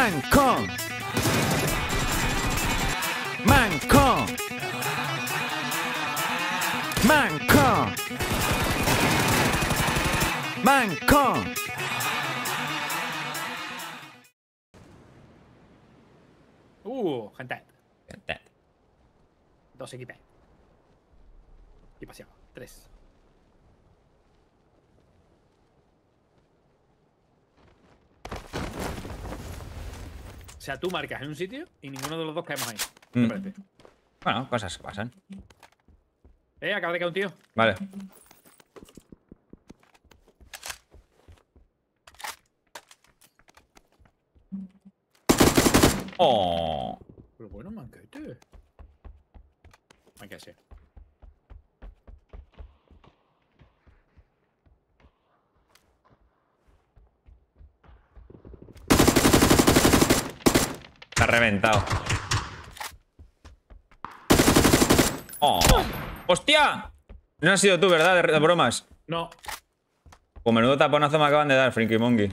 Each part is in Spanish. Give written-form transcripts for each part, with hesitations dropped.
Manco. Manco. Manco. Manco. Gente. Gente. 2 equipos. Y paseado. 3. O sea, tú marcas en un sitio y ninguno de los dos caemos ahí. ¿Qué te parece? Bueno, cosas que pasan. Acaba de caer un tío. Vale. Oh. Pero bueno, manquete. Manquete. Está reventado. Oh. ¡Hostia! No has sido tú, ¿verdad? De bromas. No. Con menudo taponazo me acaban de dar, Frinky Monkey.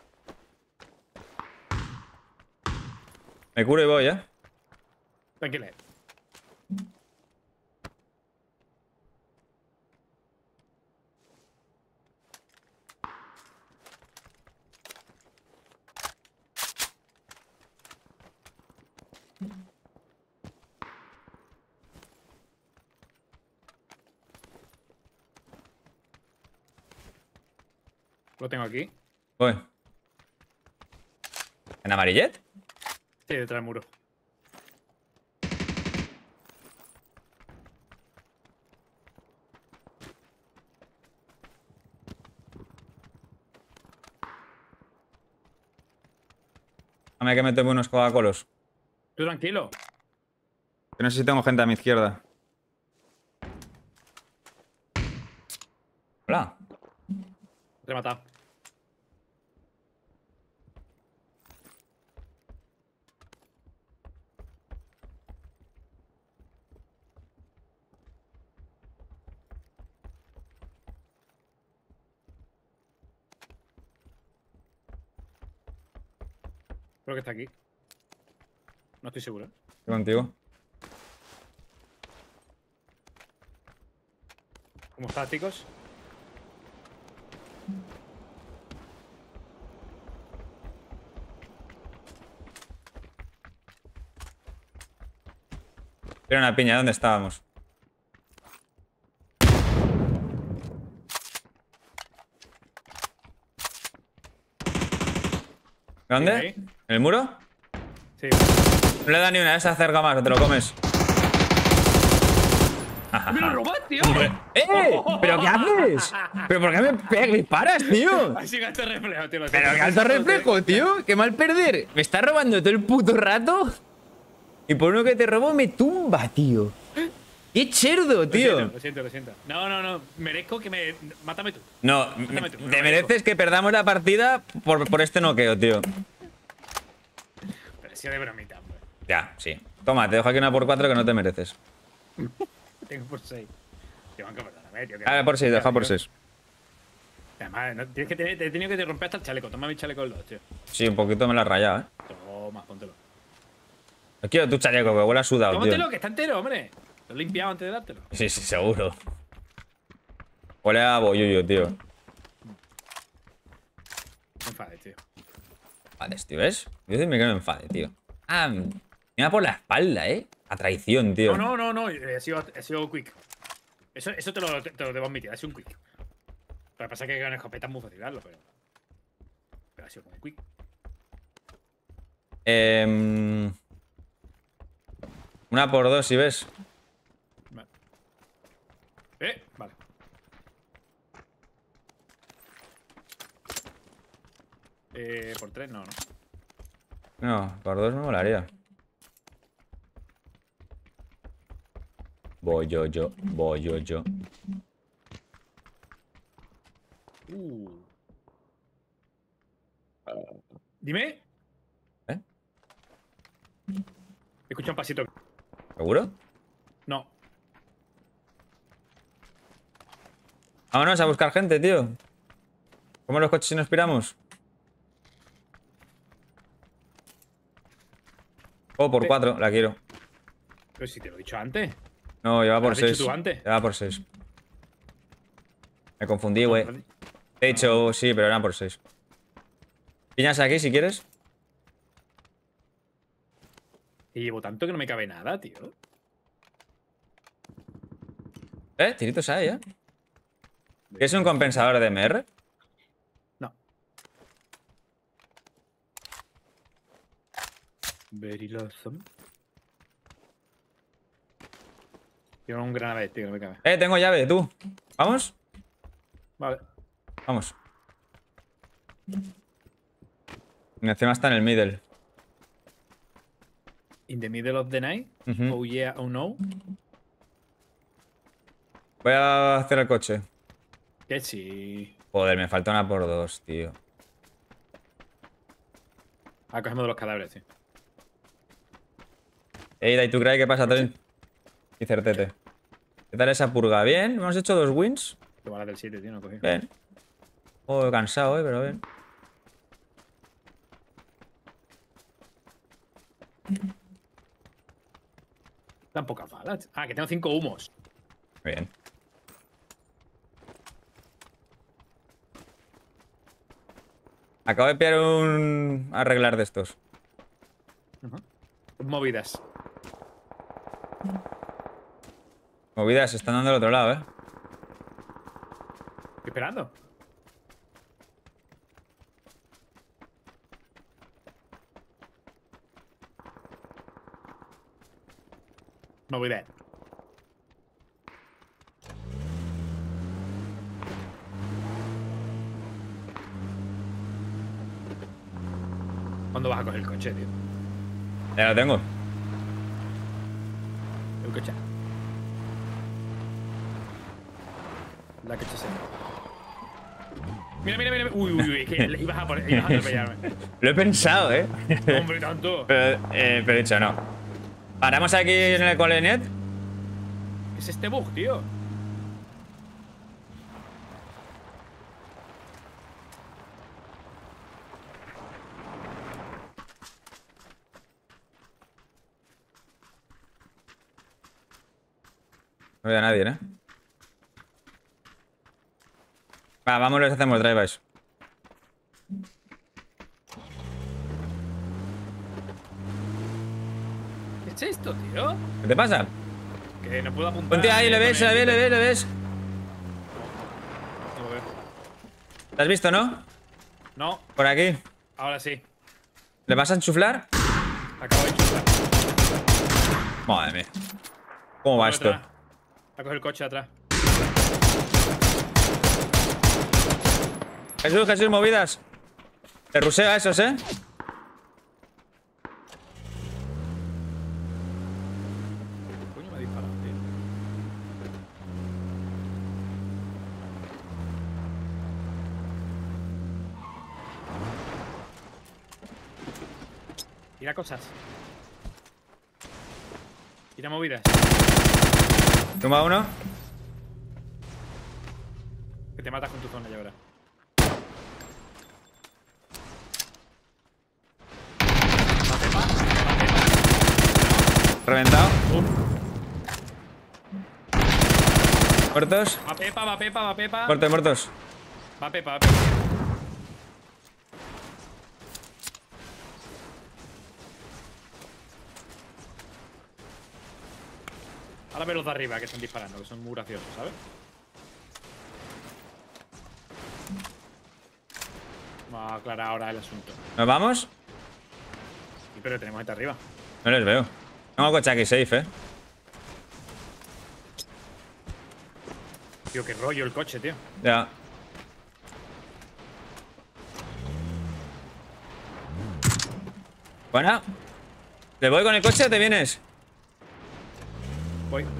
Me curo y voy, ¿eh? Tranquila. Lo tengo aquí. Voy. ¿En amarillet? Sí, detrás del muro. Dame que meterme unos Coca-Colos. Tú tranquilo. Que no sé si tengo gente a mi izquierda. Hola. Te he matado. Creo que está aquí. No estoy seguro. Estoy contigo. ¿Cómo estás, chicos? Era una piña, ¿dónde estábamos? ¿Dónde? Ahí. ¿En el muro? Sí. No le da ni una, se acerca más o te lo comes. ¡Me lo robas, tío! ¿Pero qué haces? ¿Pero por qué me disparas, tío? Así que alto reflejo, tío. Pero qué alto reflejo, tío. Qué mal perder. Me está robando todo el puto rato. Y por uno que te robo me tumba, tío. ¡Qué cerdo, tío! Lo siento, lo siento. No. Merezco que me... Mátame tú. No, Mátame tú, te mereces que perdamos la partida por este noqueo, tío. Pero sí de bromita, hombre. Ya, sí. Toma, te dejo aquí una por 4 que no te mereces. Tengo por 6. Tío, banco, perdóname, tío. Dale por 6, deja por 6. Además, no, tienes que te he tenido que te romper hasta el chaleco. Toma mi chaleco los dos, tío. Sí, un poquito me la has rayado, ¿eh? Toma, póntelo. No quiero tu chaleco, que huele a sudado, Tómatelo, tío. que está entero, hombre. Lo he limpiado antes de dártelo. Sí, seguro. Huele a bollullo, tío. No me enfades, tío. Enfades, tío, ¿ves? Yo decirme que no me enfade, tío. Ah, me va por la espalda, ¿eh? A traición, tío. No. He sido quick. Eso te lo debo admitir. Ha sido un quick. Lo que pasa es que con escopeta es muy fácil darlo, pero ha sido como un quick. Una por 2, si ves. Vale. Vale. Por 3 no. No, por 2 me molaría. Voy yo. Dime. ¿Eh? Escucha un pasito. ¿Seguro? No. Vámonos a buscar gente, tío. ¿Cómo los coches si nos piramos? Oh, por 4, la quiero. Pero si te lo he dicho antes. No, lleva ¿Lo por has dicho 6. tú antes? Lleva por 6. Me confundí, güey. Te he dicho sí, pero eran por 6. Piñas aquí si quieres. Y llevo tanto que no me cabe nada, tío. Tiritos hay, ¿Es un compensador de MR? No. Very awesome. Quiero un granate, tío, no me cabe. Tengo llave, tú. ¿Vamos? Vale. Vamos. Y encima está en el middle. In the middle of the night. Ujú. Oh yeah, oh no. Voy a hacer el coche. Que sí. Joder, me falta una por 2, tío. Ah, cogemos de los cadáveres, tío. Ey, ¿tú crees qué pasa, Tren? Y certete. ¿Qué tal esa purga? ¿Bien? ¿Hemos hecho 2 wins? Toma la del 7, tío, no he cogido. Bien. Oh, cansado, pero bien. Tan pocas balas. Ah, que tengo 5 humos. Bien. Acabo de pillar un arreglar de estos. Movidas. Movidas, se están dando al otro lado, Estoy esperando. Movidas. ¿Cuándo vas a coger el coche, tío? Ya lo tengo. El coche. La coche se. Mira, mira, mira. Uy, uy, uy. Que ibas a atropellarme. Lo he pensado, Hombre, tanto. pero he dicho no. Paramos aquí en el Colenet. ¿Qué es este bug, tío? No veo a nadie, Va, vámonos, hacemos drive-bys. ¿Qué es esto, tío? ¿Qué te pasa? Que no puedo apuntar. Ponte ahí, le ves, con el- le ves. No lo veo. ¿Lo has visto, no? No, Por aquí. ahora sí. ¿Le vas a enchuflar? Acabo de enchufar. Madre mía. ¿Cómo va esto? Atrás. A coger el coche atrás. Jesús, movidas. Te rusea esos, Coño, me ha disparado, tío. Tira cosas. Tira movidas. Tumba uno. Que te matas con tu zona ya verás. Reventado. Muertos. Va Pepa, va Pepa, va Pepa. Muertos. Va Pepa, va Pepa. Ahora ve los de arriba que están disparando, que son muy graciosos, ¿sabes? Vamos a aclarar ahora el asunto. ¿Nos vamos? Sí, pero tenemos gente arriba. No les veo. Tengo coche aquí safe, Tío, qué rollo el coche, tío. Ya. Bueno. ¿Te voy con el coche o te vienes? Voy.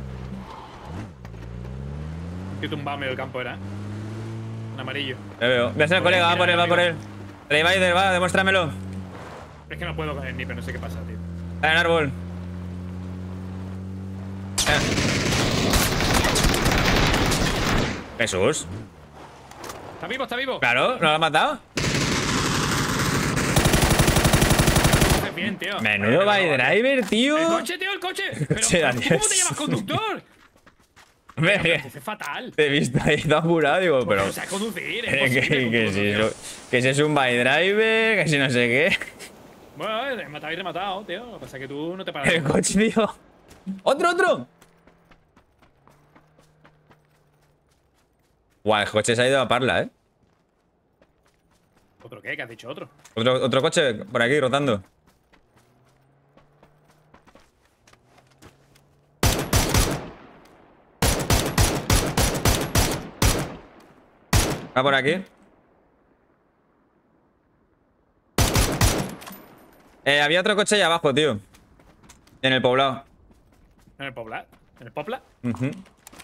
Tío, tumbado en medio del campo era, Un amarillo. Te veo. Voy a ser el colega, va por él, va por él. Raider, va, demuéstramelo. Es que no puedo con el sniper, no sé qué pasa, tío. Está en el árbol. Jesús. ¿Está vivo, está vivo? Claro, ¿no lo has matado? Bien, tío. Menudo by driver, tío. El coche, tío, el coche. Pero, Coche, ¿cómo te adiós. llamas conductor? Hombre, Es fatal. te he visto ahí todo apurado, digo, pero. O sea, conducir. Es Que, imposible que, con tu si conducción. que si es un by driver, que si no sé qué. Bueno, matado y rematado, tío. Lo que pasa es que tú no te paras. El coche, tío. ¡Otro! Guau, el coche se ha ido a parla, ¿eh? ¿Otro qué? ¿Qué has dicho otro? Otro coche por aquí rotando. Va por aquí. Había otro coche ahí abajo, tío. En el poblado. ¿En el Popla? ¿En el Popla? Ujú.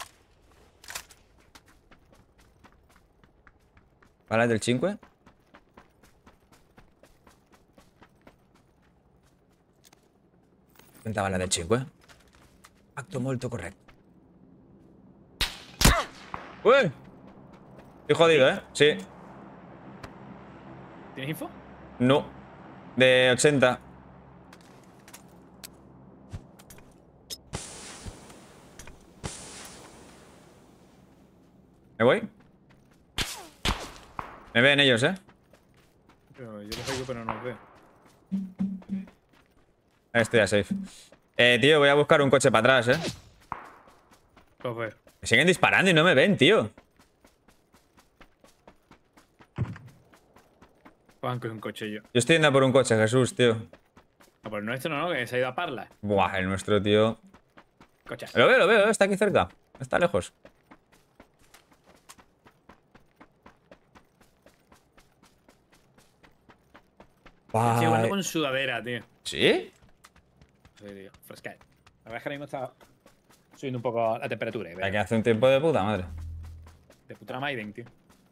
¿Balas del 5? ¿Cuántas balas del 5? Acto molto correcto. ¡Uy! Estoy jodido, ¿eh? Sí. ¿Tienes info? No. De 80. ¿Me voy? Me ven ellos, ¿eh? Yo los oigo, pero no los veo. Ahí estoy a safe. Tío, voy a buscar un coche para atrás, ¿eh? Los veo. Me siguen disparando y no me ven, tío. Juan, que es un coche yo. Yo estoy yendo a por un coche, Jesús, tío. No, pero el nuestro no, que se ha ido a Parla. Buah, el nuestro, tío. Coche. Lo veo, está aquí cerca. Está lejos. Estoy jugando Buah. con sudadera, tío. ¿Sí? Sí, tío. Fresca. La verdad es que ahora mismo está subiendo un poco la temperatura. Aquí hace un tiempo de puta madre. De puta Maiden, tío.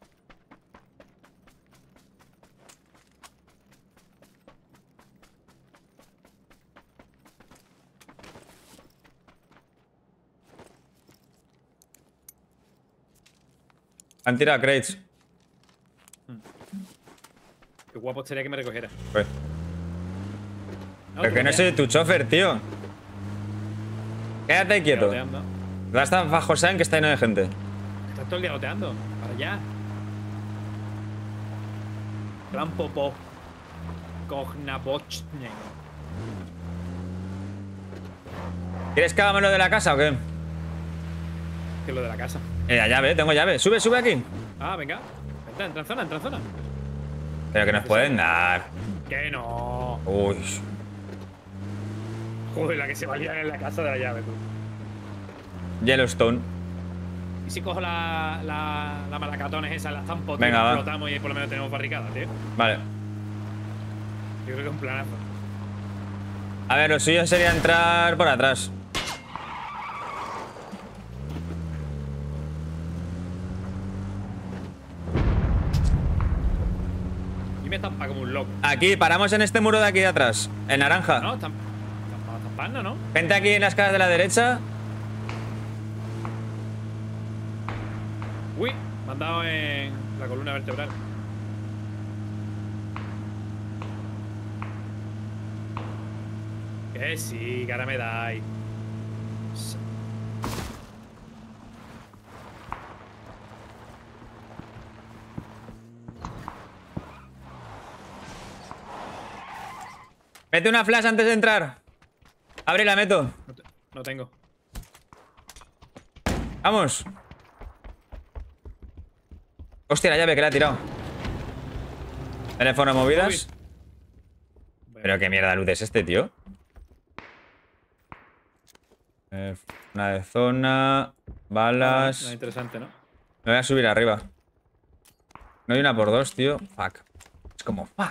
Han tirado crates. Qué guapo sería que me recogiera. Pues. No, Pero que no soy tu chofer, tío. Quédate quieto. Loteando. Da hasta bajo San que está lleno de gente. Estás todo el día loteando. Para allá. Gran Popó. Kognabochne. ¿Quieres que hagamos lo de la casa o qué? Que es lo de la casa. La llave, tengo llave. Sube aquí. Ah, venga. Entra en zona, entra en zona. Pero que nos pueden dar. Que no. Uy. Joder, la que se va a liar en la casa de la llave, tú. Yellowstone. ¿Y si cojo la malacatones esa, la zampo, tío, Venga, va. explotamos y por lo menos tenemos barricada, tío? Vale. Yo creo que es un planazo. A ver, lo suyo sería entrar por atrás. Y me estampa como un loco. Aquí, paramos en este muro de aquí de atrás. En naranja. No, estampando, ¿no? Gente aquí en las casas de la derecha. Uy, me han dado en la columna vertebral. Que sí, que ahora me dais. Mete una flash antes de entrar. Abre y la meto. No tengo. Vamos. Hostia, la llave que la ha tirado. Teléfono movidas. Pero qué mierda de luz es este, tío. Una de zona. Balas. No, interesante, ¿no? Me voy a subir arriba. No hay una por dos, tío. Fuck. Es como fuck.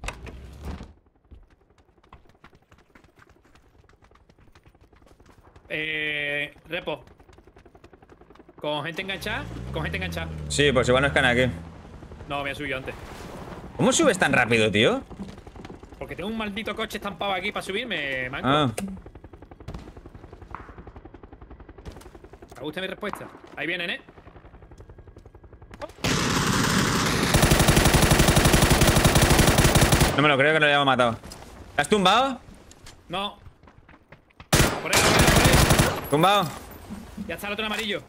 Repo. ¿Con gente enganchada? Con gente enganchada. Sí, pues igual nos caen aquí. No, me he subido antes. ¿Cómo subes tan rápido, tío? Porque tengo un maldito coche estampado aquí para subirme, manco. Ah. ¿Te gusta mi respuesta? Ahí vienen, ¿eh? No me lo creo que lo hayamos matado. ¿Has tumbado? No. Por ahí, por ahí, por ahí. Tumbado. Ya está el otro en amarillo.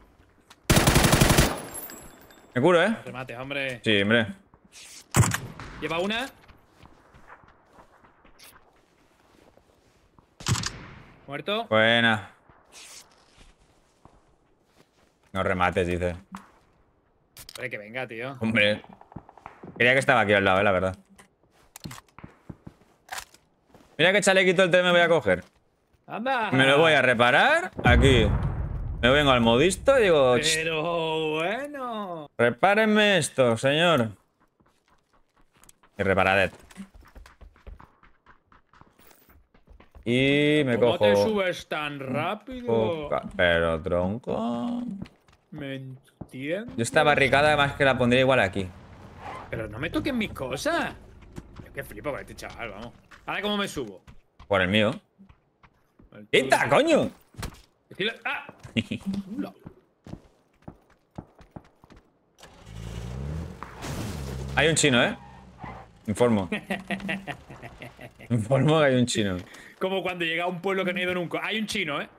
Me curo, ¿eh? Remate, hombre. Sí, hombre. Lleva una. Muerto. Buena. No remates, dice. Hombre, que venga, tío. Hombre. Quería que estaba aquí al lado, la verdad. Mira qué chalequito el me voy a coger. ¡Anda! Me lo voy a reparar aquí. Me vengo al modisto y digo... "Ch, Pero bueno. repárenme esto, señor. Y reparadet. Y me ¿Cómo te cojo... subes tan rápido? Pero tronco... ¿Me entiendes? Yo esta barricada además que la pondría igual aquí. Pero no me toquen mis cosas. Es que flipo con este chaval, vamos. Ahora, ¿cómo me subo? Por el mío. El ¡Quita, tuyo. coño! ¡Ah! Hola. Hay un chino, ¿eh? Informo. Informo que hay un chino. Como cuando llega a un pueblo que no he ido nunca. Hay un chino, ¿eh?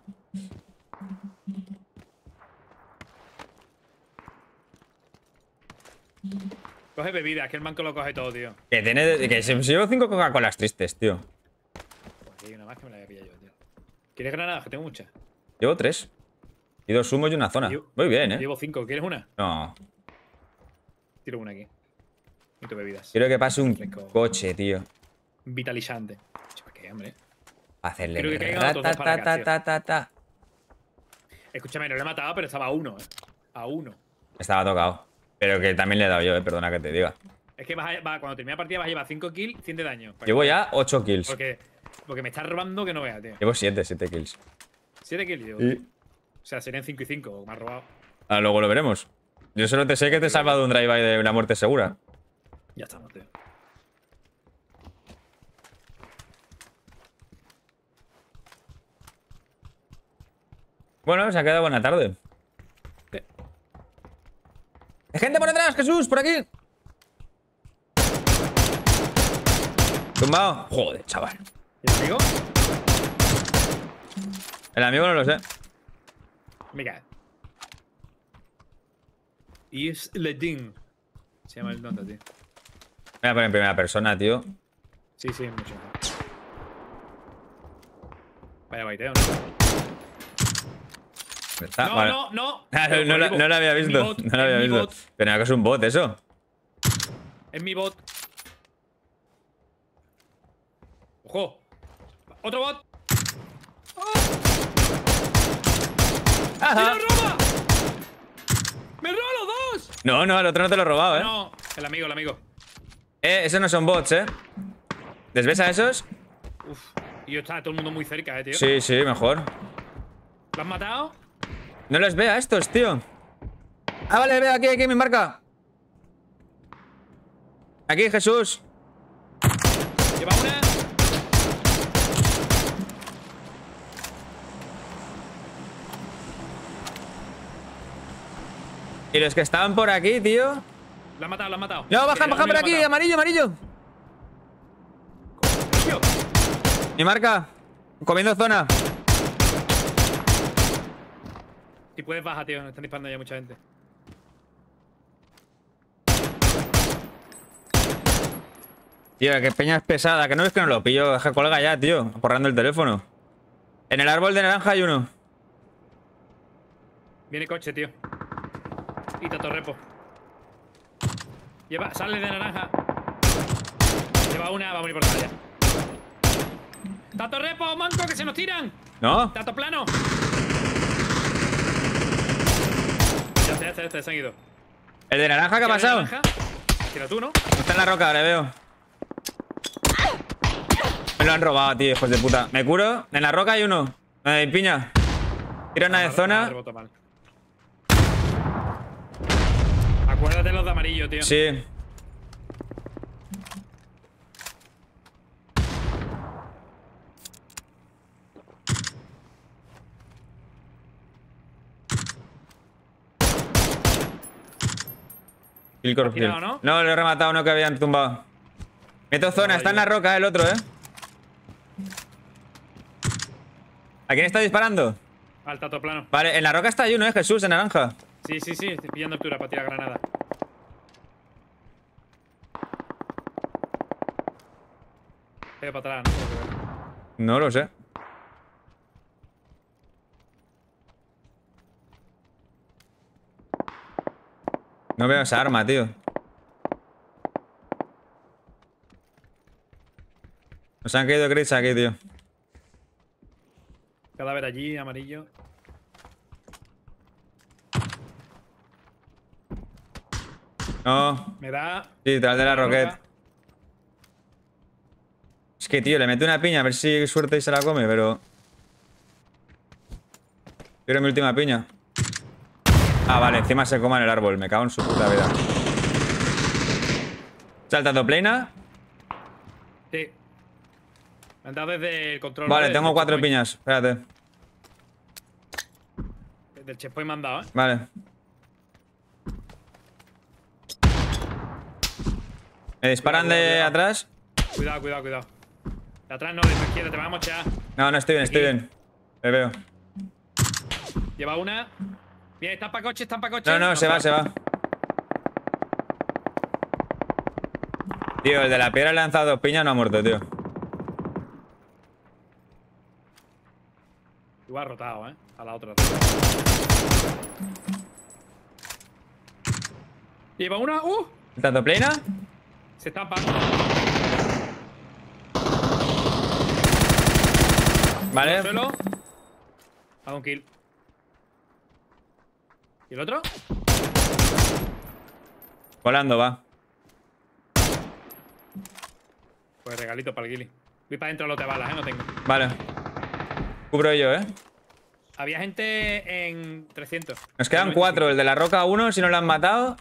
Coge bebidas, que el manco lo coge todo, tío. Que tiene... Que se llevo 5 Coca-Colas tristes, tío. Pues hay una más que me la voy a pillar yo, tío. ¿Quieres granadas? Que tengo muchas. Llevo 3. Y 2 humos y una zona. Yo- Muy bien, ¿eh? Llevo 5. ¿Quieres una? No. Tiro una aquí. Y tu bebidas. Quiero que pase un Fresco. coche, tío. Vitalizante. ¿Para qué, hombre? Para hacerle... Quiero que caigan otros dos para acá, tío. ta. Escúchame, no le he matado, pero estaba a uno, ¿eh? A uno. Estaba tocado. Pero que también le he dado yo, perdona que te diga. Es que cuando termine la partida vas a llevar 5 kills, 100 de daño. Llevo ya 8 kills. Porque me estás robando que no veas, tío. Llevo 7 kills. 7 kills, llevo. Y... O sea, serían 5 y 5. Me has robado. Ah, luego lo veremos. Yo solo te sé que te he salvado de un drive-by de una muerte segura. Ya estamos, tío. Bueno, se ha quedado buena tarde. ¿Qué? ¡Hay gente por detrás, Jesús! ¡Por aquí! Tumbado. Joder, chaval. ¿Y el amigo? El amigo no lo sé. Me cae. Yves Ledin. Se llama el nota, tío. Voy a poner en primera persona, tío. Sí, mucho mejor. Vaya baiteo, ¿no? ¿Está? No, Vale. no. Ah, Pero no, por no lo había es mi visto. bot, No lo había es mi visto. bot, Pero que es un bot, eso. Es mi bot. ¡Ojo! ¡Otro bot! Ajá. ¡Me lo roba! ¡Me roba los dos! No, el otro no te lo he robado, ¿eh? No, el amigo. Esos no son bots, ¿eh? ¿Les ves a esos? Uf. Y yo estaba todo el mundo muy cerca, tío. Sí, mejor. ¿Lo has matado? No los veo a estos, tío. Ah, vale, veo aquí, mi marca. Aquí, Jesús. Lleva una. Y los que estaban por aquí, tío. Lo has matado. No, bajan por aquí, amarillo. Tío, Mi marca. Comiendo zona. si puedes, baja, tío. Están disparando ya mucha gente. Tío, que peña es pesada. Que no ves que no lo pillo. Deja, cuelga ya, tío. Porrando el teléfono. En el árbol de naranja hay uno. Viene coche, tío. Y tatorrepo. Sale de naranja. Lleva una, va a morir por allá. ¡Tatorrepo, manco, que se nos tiran! ¿No? ¡Tato plano! Ya está, se han ido. ¿El de naranja qué ha pasado? Tira tú, ¿no? Está en la roca, le veo. Me lo han robado, tío, hijos de puta. Me curo. En la roca hay uno. Piña. Tira una de zona. Reboto mal. Acuérdate los de amarillo, tío. Sí. ¿Lo has tirado, no? No, lo he rematado, no que habían tumbado. Meto zona, está en la roca el otro, ¿eh? ¿A quién está disparando? Al tato plano. Vale, en la roca está hay uno, ¿eh? Jesús, en naranja. Sí, estoy pillando altura para tirar granada. Para atrás, ¿no? No lo sé. No veo esa arma, tío. Nos han caído grises aquí, tío. Cadáver allí, amarillo. No. Me da. Sí, tras de la roquette. roca. Es que, tío, le meto una piña a ver si hay suerte y se la come, pero... Quiero mi última piña. Ah, vale, encima se coma en el árbol. Me cago en su puta vida. Saltando plena. Sí. Me han dado desde el control. Vale, ¿vale? tengo Del 4 checkpoint. piñas. Espérate. Del checkpoint me han dado, ¿eh? Vale. ¿Me disparan Cuidado, de cuidado. atrás? Cuidado. De atrás no, de tu izquierda, te van a mochear. No, estoy bien, estoy bien. Le veo. Lleva una. Bien, están para coche. No, se va. Tío, el de la piedra le ha lanzado 2 piñas, no ha muerto, tío. Igual rotado, ¿eh? A la otra. Lleva una. ¿Tanto plena? Se estampa. Vale. Suelo. Hago un kill. ¿Y el otro? Volando, va. Pues regalito para el guili. Voy para adentro de lote de balas, no tengo. Vale. Cubro yo, Había gente en 300. Nos quedan 4. El de la roca 1, si no lo han matado.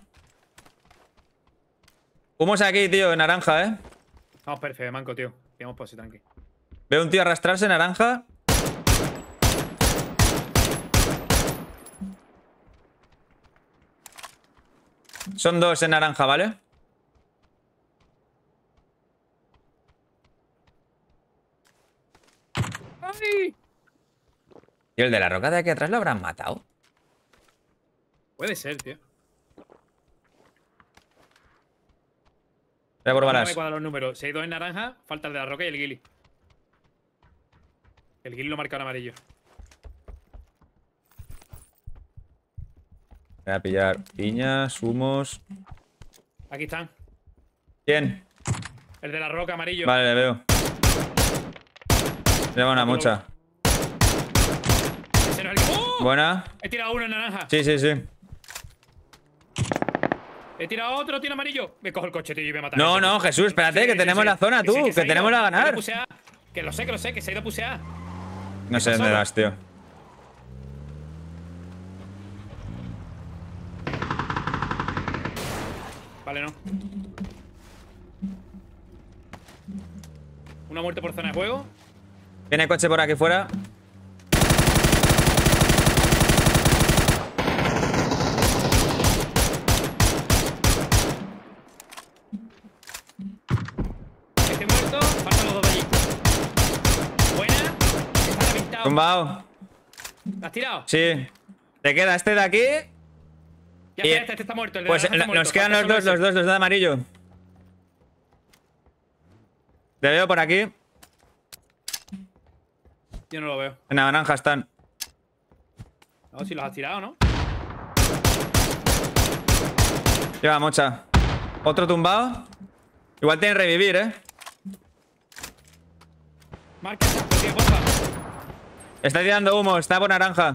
Humos aquí, tío, en naranja, Vamos, perfecto, manco, tío. Digamos por si tranqui. Veo un tío arrastrarse en naranja. Son 2 en naranja, ¿vale? ¡Ay! ¿Y el de la roca de aquí atrás lo habrán matado? Puede ser, tío. Voy a por No me balas. cuadran los números. Si hay 2 en naranja, falta el de la roca y el guili. El guili lo marca en amarillo. Voy a pillar piñas, humos. Aquí están. ¿Quién? El de la roca amarillo. Vale, le veo. Lleva una mucha. Ese no es el que... ¡Oh! Buena. He tirado uno en naranja. Sí. He tirado otro, tiene amarillo. Me cojo el coche, tío, y me mata. No, Jesús, espérate, que tenemos la zona, tú. Que tenemos la ganar. Que lo sé, que se ha ido a pusear. No sé dónde vas, tío. Vale, no. Una muerte por zona de juego. Viene coche por aquí fuera. Este muerto. Faltan los 2 de allí. Buena. Está pintado. Tumbado. ¿La has tirado? Sí. Te queda este de aquí. Ya Y- está, este está muerto. El de Pues naranja está muerto. nos quedan Falta los solo dos, los de amarillo. Te veo por aquí. ese. Yo no lo veo. En la naranja están. No, si los has tirado, ¿no? Lleva mocha. Otro tumbado. Igual tienen revivir, Marca esa, tío, porfa. Está tirando humo, está por naranja.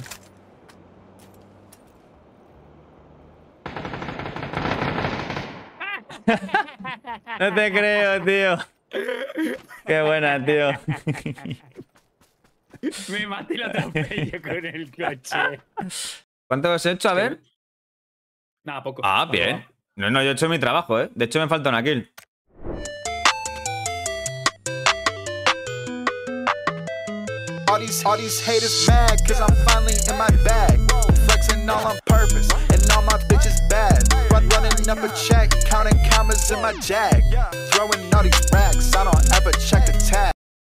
No te creo, tío. Qué buena, tío. Me maté y lo atropello con el coche. ¿Cuánto has hecho? A ver. Nada, poco. Ah, Poco. bien. No, yo he hecho mi trabajo, De hecho, me falta una kill. All these haters mad cause I'm finally in my bag. Flex acting all on purpose, and all my bitches bad. Running up a check, counting commas in my jag. Throwing all these racks, I don't ever check the tag.